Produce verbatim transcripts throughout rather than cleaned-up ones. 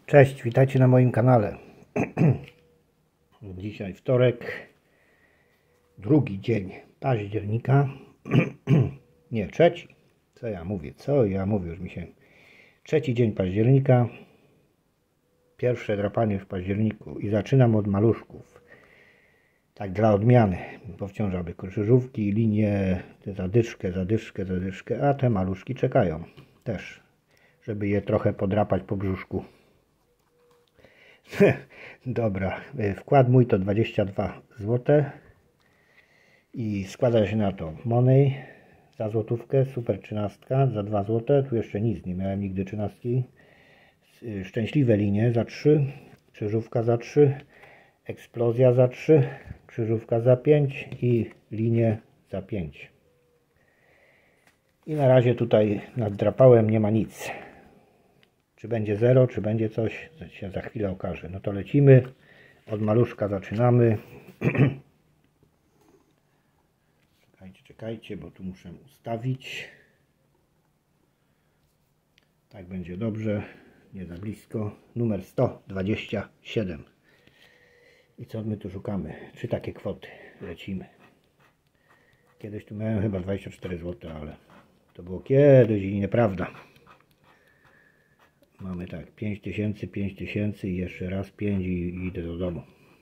Cześć, witajcie na moim kanale. Dzisiaj wtorek, drugi dzień października. Nie, trzeci. Co ja mówię? Co ja mówię? Już mi się... Trzeci dzień października. Pierwsze drapanie w październiku. I zaczynam od maluszków. Tak dla odmiany. Powciążam krzyżówki, linie, te zadyszkę, zadyszkę, zadyszkę. A te maluszki czekają też, żeby je trochę podrapać po brzuszku. Dobra, wkład mój to dwadzieścia dwa złote i składa się na to Money za złotówkę, super trzynastka za dwa złote, tu jeszcze nic, nie miałem nigdy trzynastki, szczęśliwe linie za trzy, krzyżówka za trzy, eksplozja za trzy, krzyżówka za pięć i linie za pięć. I na razie tutaj naddrapałem, nie ma nic. Czy będzie zero, czy będzie coś, się za chwilę okaże. No to lecimy. Od maluszka zaczynamy. Czekajcie, czekajcie, bo tu muszę ustawić. Tak będzie dobrze. Nie za blisko. Numer sto dwadzieścia siedem. I co my tu szukamy? Trzy takie kwoty. Lecimy. Kiedyś tu miałem chyba dwadzieścia cztery złote, ale to było kiedyś i nieprawda. Mamy tak, pięć tysięcy, pięć tysięcy i jeszcze raz pięć i, i idę do domu.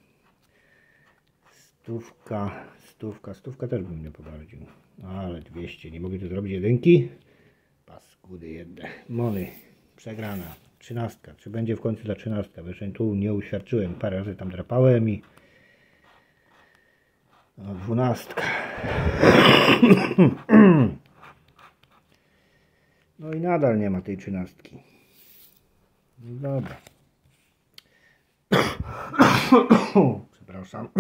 Stówka, stówka, stówka też bym nie pogardził. Ale dwieście, nie mogę tu zrobić jedynki. Paskudy jedne. Money, przegrana. Trzynastka, czy będzie w końcu ta trzynastka? Zresztą tu nie uświadczyłem, parę razy tam drapałem i... No, dwunastka. No i nadal nie ma tej trzynastki. Dobra. Przepraszam.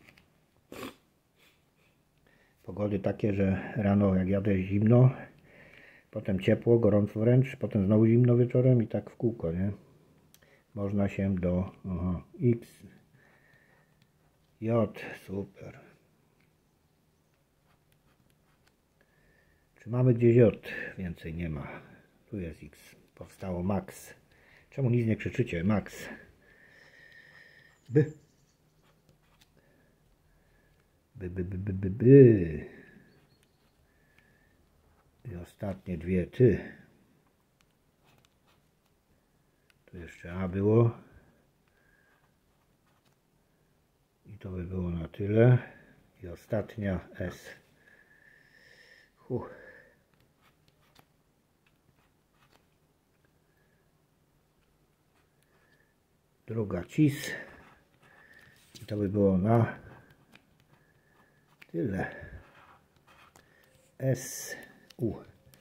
Pogody takie, że rano jak jadę zimno, potem ciepło, gorąco wręcz, potem znowu zimno wieczorem i tak w kółko, nie? Można się do aha, X, J, super. Czy mamy gdzieś J? Więcej nie ma. Tu jest X. Powstało Max. Czemu nic nie krzyczycie? Max. By. By, by, by, by, by, by. I ostatnie dwie ty. Tu jeszcze A było. I to by było na tyle. I ostatnia S. Huh. Druga cis i to by było na tyle. S U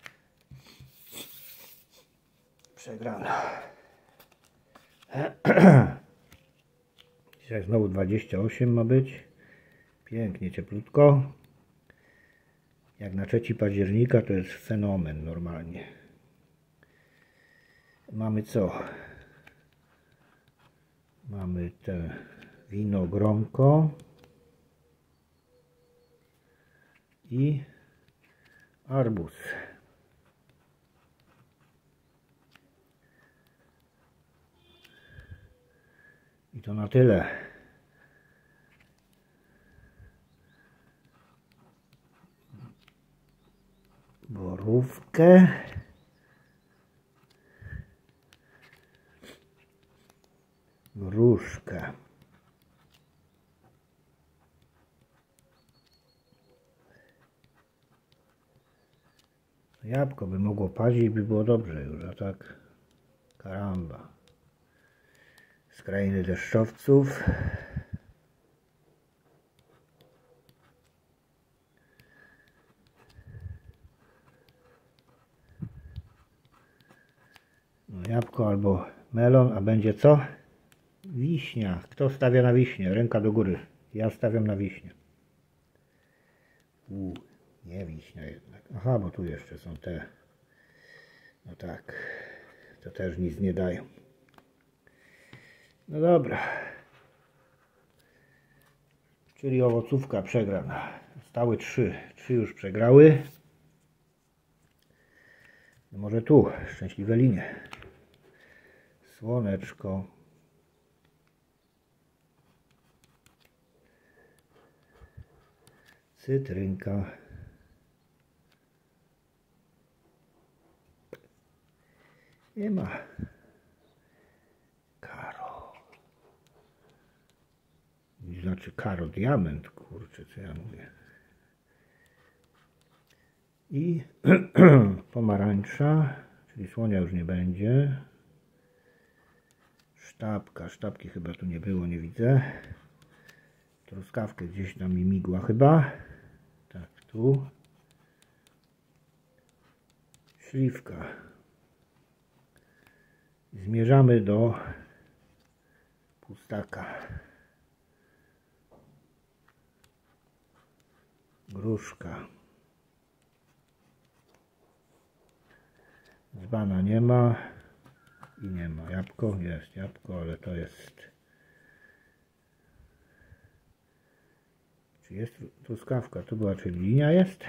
przegrana. Dzisiaj znowu dwadzieścia osiem ma być. Pięknie, cieplutko. Jak na trzeci października to jest fenomen normalnie. Mamy co? Mamy te wino gronko i arbuz. I to na tyle. Borówkę. Gruszkę. Jabłko by mogło paść i by było dobrze już, a tak karamba. Z krainy deszczowców. No, jabłko albo melon, a będzie co? Wiśnia. Kto stawia na wiśnię? Ręka do góry. Ja stawiam na wiśnię. U, nie wiśnia jednak. Aha, bo tu jeszcze są te. No tak. To też nic nie dają. No dobra. Czyli owocówka przegrana. Zostały trzy. Trzy już przegrały. No może tu. Szczęśliwe linie. słoneczko, cytrynka, nie ma, karo, znaczy karo diament, kurczę, co ja mówię, i pomarańcza, czyli słonia już nie będzie, sztabka, sztabki chyba tu nie było, nie widzę, truskawkę gdzieś tam mi migła chyba, tak, tu, śliwka. Zmierzamy do pustaka. Gruszka. Dzbana nie ma i nie ma. Jabłko, jest jabłko, ale to jest... Czy jest truskawka? Tu była, czyli linia jest.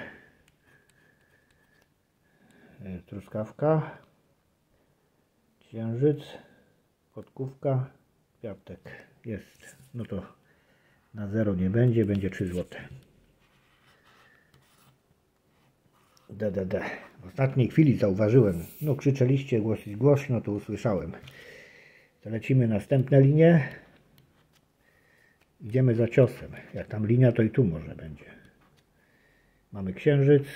Truskawka. Księżyc. Podkówka. Kwiatek. Jest. No to na zero nie będzie, będzie trzy złote. D, D, D. W ostatniej chwili zauważyłem, no krzyczeliście głośno, głośno, to usłyszałem. To lecimy następne linie. Idziemy za ciosem. Jak tam linia, to i tu może będzie. Mamy księżyc.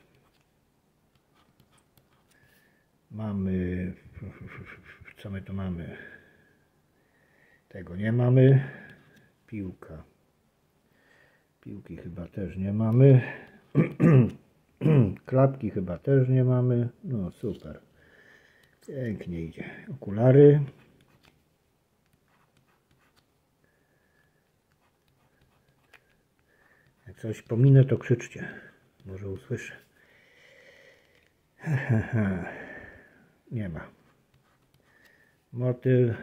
Mamy... Co my tu mamy? Tego nie mamy. Piłka. Piłki chyba też nie mamy. Klapki chyba też nie mamy. No super. Pięknie idzie. Okulary. Jak coś pominę, to krzyczcie. Może usłyszę. Nie ma. Motyl.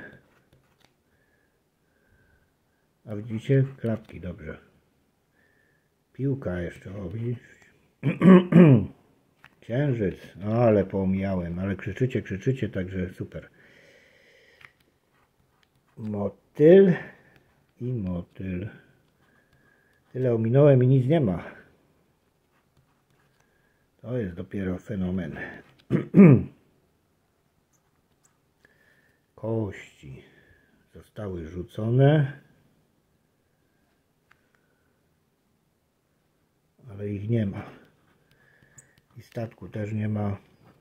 A widzicie? Klapki, dobrze. Piłka jeszcze, o widzisz? Księżyc. No, ale pomijałem, ale krzyczycie, krzyczycie, także super. Motyl i motyl. Tyle ominąłem i nic nie ma. To jest dopiero fenomen. Kości zostały rzucone, ale ich nie ma. I statku też nie ma,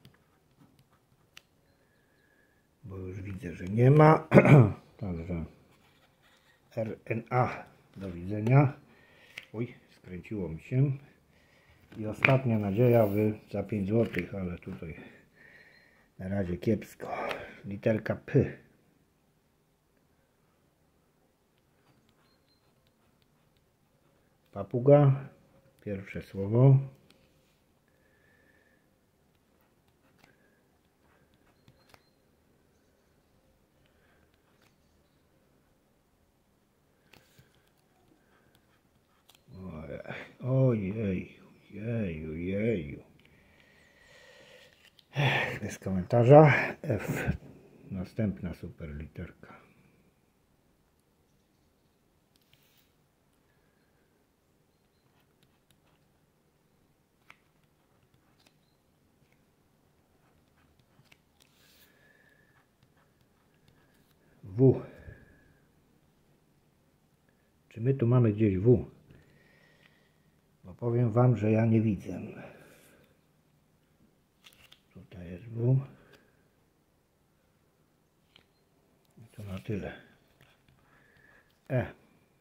bo już widzę, że nie ma. Także R N A, do widzenia. Uj, skręciło mi się. I ostatnia nadzieja wy za pięć złotych, ale tutaj na razie kiepsko. Literka P. Papuga. Pierwsze słowo. Ojej, jeju, jeju. Bez komentarza. F. Następna super literka. W. Czy my tu mamy gdzieś W? Bo powiem wam, że ja nie widzę. Tutaj jest W. I to na tyle. E.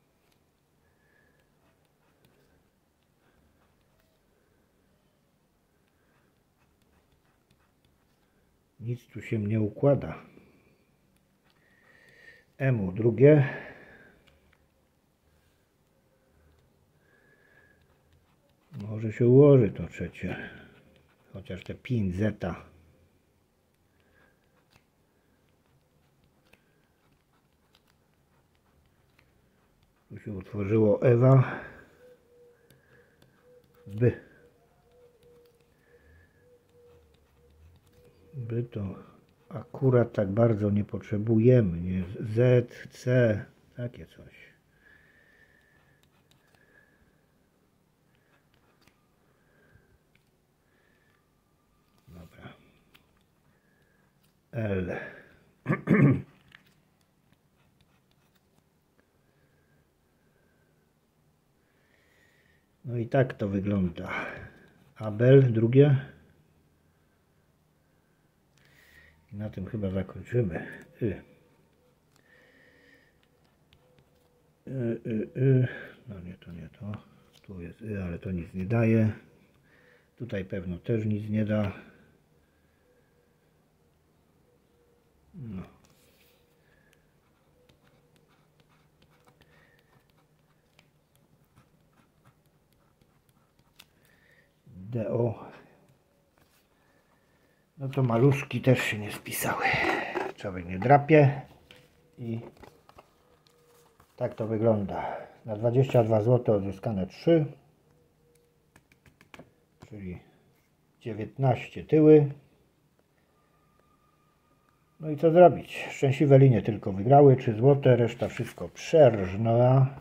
Nic tu się nie układa. M drugie. Może się ułoży to trzecie. Chociaż te pięć zeta. Tu się utworzyło Ewa. By. By to akurat tak bardzo nie potrzebujemy, nie? Z, C, takie coś. Dobra. L. No i tak to wygląda. Abel, drugie. I na tym chyba zakończymy. Y. Y, y, y. No nie, to nie to. Tu jest y, ale to nic nie daje. Tutaj pewno też nic nie da. No. D O. No to maluszki też się nie spisały. Człowiek nie drapie. I tak to wygląda. Na dwadzieścia dwa złote odzyskane trzy. Czyli dziewiętnaście tyły. No i co zrobić? Szczęśliwe linie tylko wygrały trzy złote, reszta wszystko przerżnęła.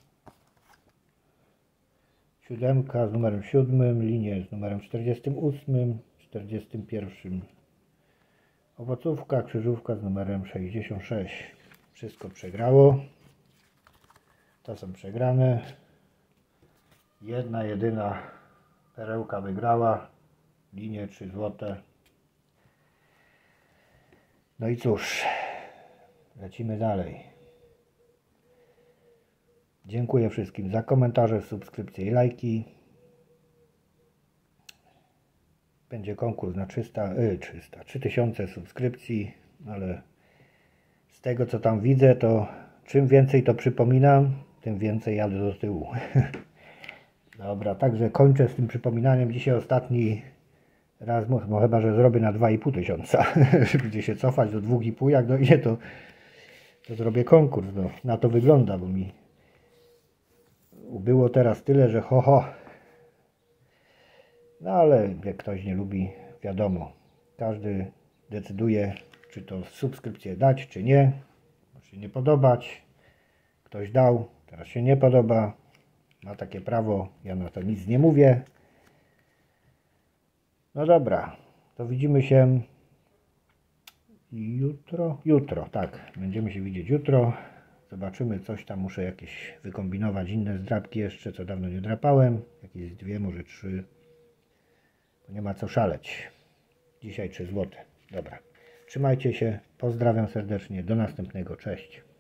Siódemka z numerem siódmym, linie z numerem czterdziestym ósmym, czterdziestym pierwszym. Owocówka, krzyżówka z numerem sześćdziesiąt sześć. Wszystko przegrało. To są przegrane. Jedna jedyna perełka wygrała. Linie trzy złote. No i cóż, lecimy dalej. Dziękuję wszystkim za komentarze, subskrypcje i lajki. Będzie konkurs na trzysta, y, trzysta, trzy tysiące subskrypcji, ale z tego co tam widzę, to czym więcej to przypominam, tym więcej jadę do tyłu. Dobra, także kończę z tym przypominaniem. Dzisiaj ostatni raz, no chyba że zrobię na dwa i pół tysiąca, żeby gdzie się cofać do dwa i pół, jak dojdzie to, to zrobię konkurs. No, na to wygląda, bo mi ubyło teraz tyle, że ho ho. No ale jak ktoś nie lubi, wiadomo, każdy decyduje, czy to subskrypcję dać, czy nie. Może się nie podobać. Ktoś dał, teraz się nie podoba. Ma takie prawo, ja na to nic nie mówię. No dobra, to widzimy się jutro. Jutro, tak, będziemy się widzieć jutro. Zobaczymy, coś tam muszę jakieś wykombinować, inne zdrapki jeszcze, co dawno nie drapałem. Jakieś dwie, może trzy. Bo nie ma co szaleć. Dzisiaj trzy złote. Dobra. Trzymajcie się. Pozdrawiam serdecznie. Do następnego. Cześć.